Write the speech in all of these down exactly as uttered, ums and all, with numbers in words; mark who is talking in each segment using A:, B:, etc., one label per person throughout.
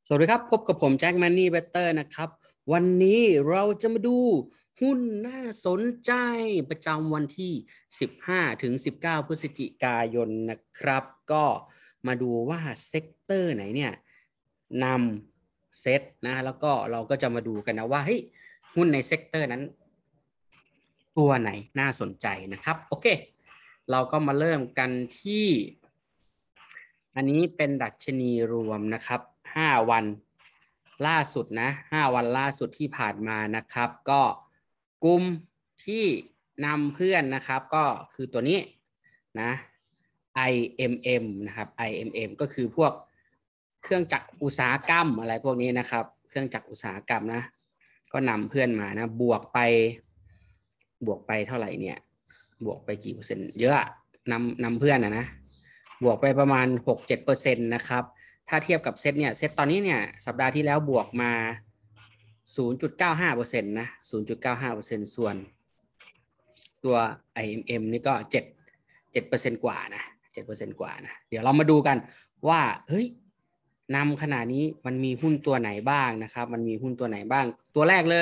A: สวัสดีครับพบกับผมแจ็คแมนนี่เบเตอร์นะครับวันนี้เราจะมาดูหุ้นน่าสนใจประจำวันที่สิบห้าถึงสิบเก้าพฤศจิกายนนะครับก็มาดูว่าเซกเตอร์ไหนเนี่ยนำเซตนะแล้วก็เราก็จะมาดูกันนะว่าเฮ้ยหุ้นในเซกเตอร์นั้นตัวไหนน่าสนใจนะครับโอเคเราก็มาเริ่มกันที่อันนี้เป็นดัชนีรวมนะครับห้าวันล่าสุดนะห้าวันล่าสุดที่ผ่านมานะครับก็กลุ่มที่นำเพื่อนนะครับก็คือตัวนี้นะ ไอ เอ็ม เอ็ม นะครับ ไอ เอ็ม เอ็ม ก็คือพวกเครื่องจักรอุตสาหกรรมอะไรพวกนี้นะครับเครื่องจักรอุตสาหกรรมนะก็นำเพื่อนมานะบวกไปบวกไปเท่าไหร่เนี่ยบวกไปกี่เปอร์เซ็นต์เยอะนำนำเพื่อนนะนะบวกไปประมาณ หกถึงเจ็ดเปอร์เซ็นต์ นะครับถ้าเทียบกับเซตเนี่ยเซตตอนนี้เนี่ยสัปดาห์ที่แล้วบวกมา ศูนย์จุดเก้าห้าเปอร์เซ็นต์ นะ ศูนย์จุดเก้าห้าเปอร์เซ็นต์ ส่วนตัว ไอ เอ็ม เอ็ม นี่ก็เจ็ด เจ็ดเปอร์เซ็นต์ กว่านะ เจ็ดเปอร์เซ็นต์ กว่านะเดี๋ยวเรามาดูกันว่าเฮ้ยนำขนาดนี้มันมีหุ้นตัวไหนบ้างนะครับมันมีหุ้นตัวไหนบ้างตัวแรกเลย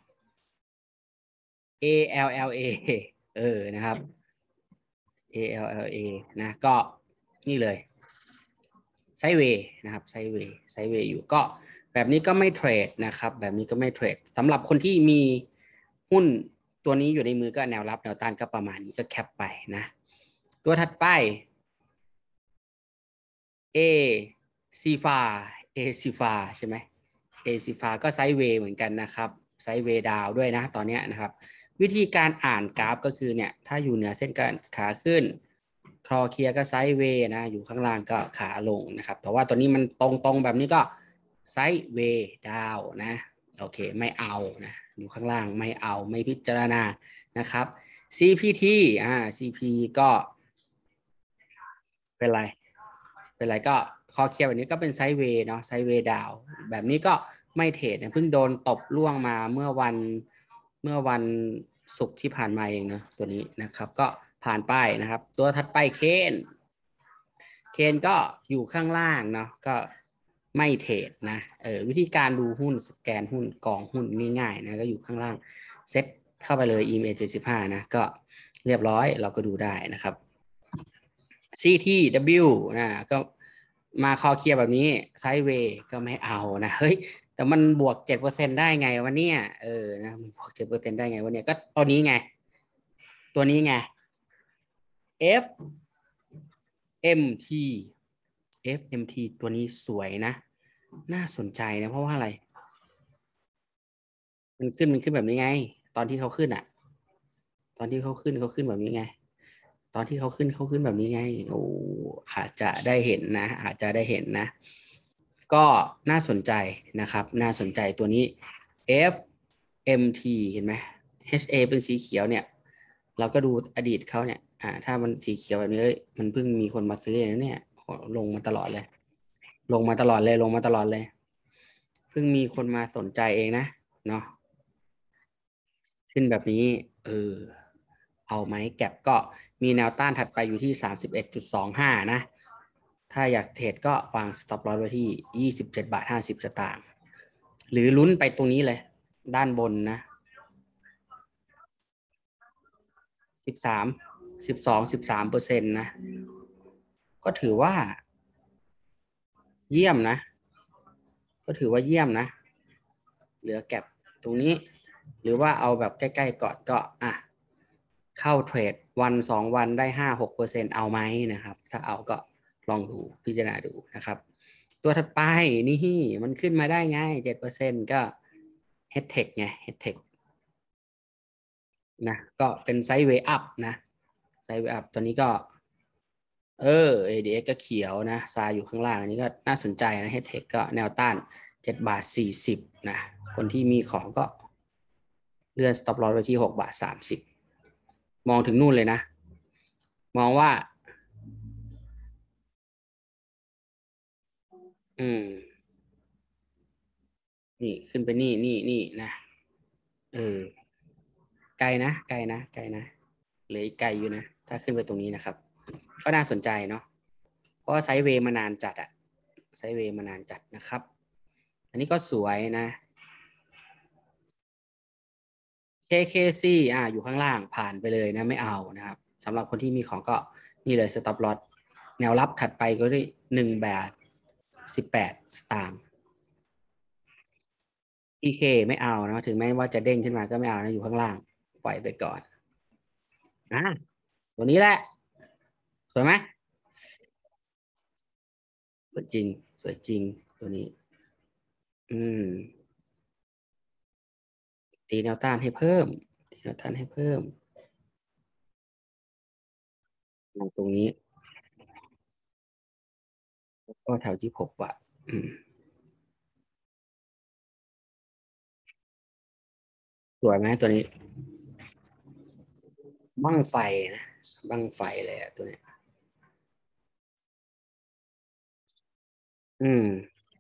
A: เอ แอล แอล เอ เออนะครับ เอ แอล แอล เอ นะก็นี่เลยไซด์เวย์นะครับไซด์เวย์ไซด์เวย์อยู่ก็แบบนี้ก็ไม่เทรดนะครับแบบนี้ก็ไม่เทรดสำหรับคนที่มีหุ้นตัวนี้อยู่ในมือก็แนวรับแนวต้านก็ประมาณนี้ก็แคปไปนะตัวถัดไป A ซีฟา A ซีฟาใช่ไหม A ซีฟาก็ไซด์เวย์เหมือนกันนะครับไซด์เวย์ดาวด้วยนะตอนนี้นะครับวิธีการอ่านกราฟก็คือเนี่ยถ้าอยู่เหนือเส้นการขาขึ้นคลอเคลียร์ก็ไซด์เวย์นะอยู่ข้างล่างก็ขาลงนะครับแต่ว่าตัวนี้มันตรงๆแบบนี้ก็ไซด์เวย์ดาวนะโอเคไม่เอานะอยู่ข้างล่างไม่เอาไม่พิจารณานะครับ ซี พี ที อ่า ซี พี ก็เป็นไรเป็นไรก็คอเคลียร์แบบนี้ก็เป็นไซด์เวย์เนาะไซด์เวย์ดาวแบบนี้ก็ไม่เทรดเนี่ยเพิ่งโดนตบล่วงมาเมื่อวันเมื่อวันศุกร์ที่ผ่านมาเองนะตัวนี้นะครับก็ผ่านไปนะครับตัวถัดไปเคนเคนก็อยู่ข้างล่างเนาะก็ไม่เทรดนะเออวิธีการดูหุ้นสแกนหุ้นกองหุ้นง่ายๆนะก็อยู่ข้างล่างเซ็ตเข้าไปเลย อี เอ็ม เอ เจ็ดสิบห้านะก็เรียบร้อยเราก็ดูได้นะครับ ซี ที ดับเบิลยู นะก็มาคอเคลียร์แบบนี้ไซด์เวย์ก็ไม่เอานะเฮ้ยแต่มันบวก เจ็ดเปอร์เซ็นต์ ได้ไงวะเนี่ยเออนะมันบวก เจ็ดเปอร์เซ็นต์ ได้ไงวะเนี่ยก็ตัวนี้ไงตัวนี้ไง F เอ็ม ที เอฟ เอ็ม ที ตัวนี้สวยนะน่าสนใจนะเพราะว่าอะไรมันขึ้นมันขึ้นแบบนี้ไงตอนที่เขาขึ้นอ่ะตอนที่เขาขึ้นเขาขึ้นแบบนี้ไงตอนที่เขาขึ้นเขาขึ้นแบบนี้ไงโอ้อาจจะได้เห็นนะอาจจะได้เห็นนะก็น่าสนใจนะครับน่าสนใจตัวนี้ F เอ็ม ที เห็นไหม H A เป็นสีเขียวเนี่ยเราก็ดูอดีตเขาเนี่ยอ่าถ้ามันสีเขียวแบบนี้มันเพิ่งมีคนมาซื้ออย่างนี้เนี่ยลงมาตลอดเลยลงมาตลอดเลยลงมาตลอดเลยเพิ่งมีคนมาสนใจเองนะเนาะขึ้นแบบนี้เออเอาไหมแก็บก็มีแนวต้านถัดไปอยู่ที่ สามสิบเอ็ดจุดสองห้า นะถ้าอยากเทรดก็วาง stop loss ไว้ที่ ยี่สิบเจ็ดบาทห้าสิบสตางค์หรือลุ้นไปตรงนี้เลยด้านบนนะสิบสาม สิบสอง สิบสามเปอร์เซ็นต์นะก็ถือว่าเยี่ยมนะก็ถือว่าเยี่ยมนะเหลือแก็บตรงนี้หรือว่าเอาแบบใกล้ๆก่อนก็อ่ะเข้าเทรดวันสองวันได้ห้าหกเปอร์เซ็นต์เอาไหมนะครับถ้าเอาก็ลองดูพิจารณาดูนะครับตัวถัดไปนี่มันขึ้นมาได้ไงเจ็ดเปอร์เซ็นต์ก็ Hedtech ไง Hedtech นะก็เป็นไซด์เวย์อัพนะไซด์เวย์อัพตัวนี้ก็เออ เอ ดี เอ็กซ์ ก็เขียวนะซาอยู่ข้างล่างอันนี้ก็น่าสนใจนะ Hedtech ก็แนวต้านเจ็ดบาทสี่สิบนะคนที่มีของก็เลื่อน stop loss ไว้ที่หกบาทสามสิบมองถึงนู่นเลยนะมองว่าอืมนี่ขึ้นไปนี่นี่นี่นะเออไกลนะไกลนะไกลนะเหลืออีกไกลอยู่นะถ้าขึ้นไปตรงนี้นะครับก็น่าสนใจเนาะเพราะว่าไซด์เวย์มานานจัดอะไซด์เวย์มานานจัดนะครับอันนี้ก็สวยนะ เค เค ซี อ่าอยู่ข้างล่างผ่านไปเลยนะไม่เอานะครับสำหรับคนที่มีของก็นี่เลย stop loss แนวรับถัดไปก็ได้หนึ่งบาทสิบแปดสตางค์ พี เค ไม่เอานะถึงแม้ว่าจะเด้งขึ้นมาก็ไม่เอานะอยู่ข้างล่างปล่อยไปก่อนอ่าตัวนี้แหละสวยไหมสวยจริงสวยจริงตัวนี้อืมตีแนวต้านให้เพิ่มตีแนวต้านให้เพิ่มตรงนี้ก็แถวที่หกบาทอืมสวยไหมตัวนี้บั้งไฟนะบั้งไฟเลยอะตัวนี้อืม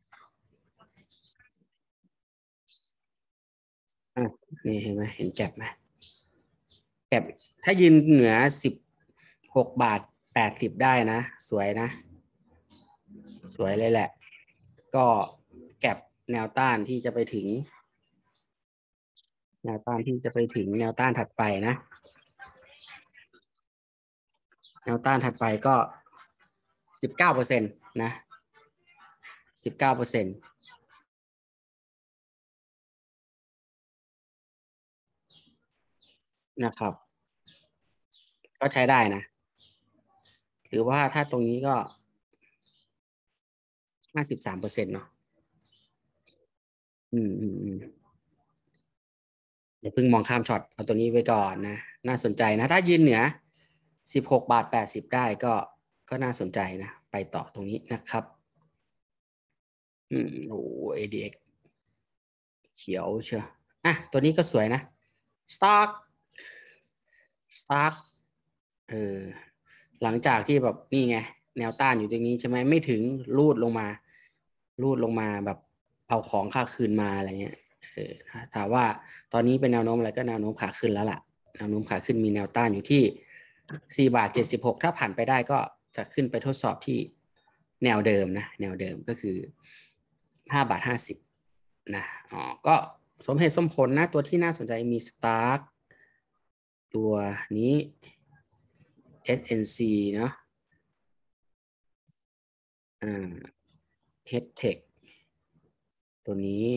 A: อ่ะนี่เห็นไหมเห็นแก็บไหมแก็บถ้ายืนเหนือสิบหกบาทแปดสิบได้นะสวยนะสวยเลยแหละก็แก็บแนวต้านที่จะไปถึงแนวต้านที่จะไปถึงแนวต้านถัดไปนะแนวต้านถัดไปก็สิบเก้าเปอร์เซ็นต์นะสิบเก้าเปอร์เซ็นต์นะครับก็ใช้ได้นะหรือว่าถ้าตรงนี้ก็ห้าสิบสามเปอร์เซ็นต์เนาะอืมอืมอืมอย่าเพิ่งมองข้ามช็อตเอาตัวนี้ไว้ก่อนนะน่าสนใจนะถ้ายืนเหนือสิบหกบาทแปดสิบได้ก็ก็น่าสนใจนะไปต่อตรงนี้นะครับอืมโอ้ เอ ดี เอ็กซ์ เขียวเชียวอ่ะตัวนี้ก็สวยนะ Stock Stock เออหลังจากที่แบบนี่ไงแนวต้านอยู่ตรงนี้ใช่ไหมไม่ถึงรูดลงมารูดลงมาแบบเอาของค่าคืนมาอะไรเงี้ยเออถามว่าตอนนี้เป็นแนวโน้มอะไรก็แนวโน้มขาขึ้นแล้วล่ะแนวโน้มขาขึ้นมีแนวต้านอยู่ที่สี่บาทเจ็ดสิบหกถ้าผ่านไปได้ก็จะขึ้นไปทดสอบที่แนวเดิมนะแนวเดิมก็คือห้าบาทห้าสิบนะอ๋อก็สมเหตุสมผลนะตัวที่น่าสนใจมี Stark ตัวนี้ เอส เอ็น ซี เนาะอ่า Hetech ตัวนี้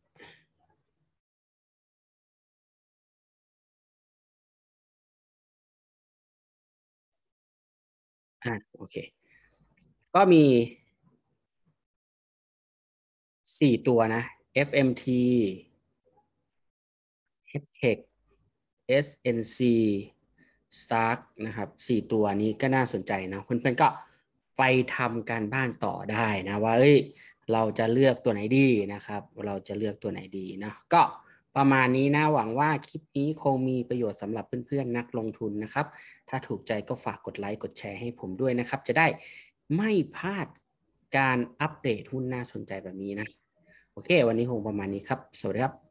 A: อ่าโอเคก็มีสี่ตัวนะ เอฟ เอ็ม ที Hetech เอส เอ็น ซี Stark นะครับสี่ตัวนี้ก็น่าสนใจนะเพื่อนๆก็ไปทำการบ้านต่อได้นะว่าเอ้ยเราจะเลือกตัวไหนดีนะครับเราจะเลือกตัวไหนดีนะก็ประมาณนี้นะหวังว่าคลิปนี้คงมีประโยชน์สำหรับเพื่อนๆนักลงทุนนะครับถ้าถูกใจก็ฝากกดไลค์กดแชร์ให้ผมด้วยนะครับจะได้ไม่พลาดการอัปเดตหุ้นน่าสนใจแบบนี้นะโอเควันนี้คงประมาณนี้ครับสวัสดีครับ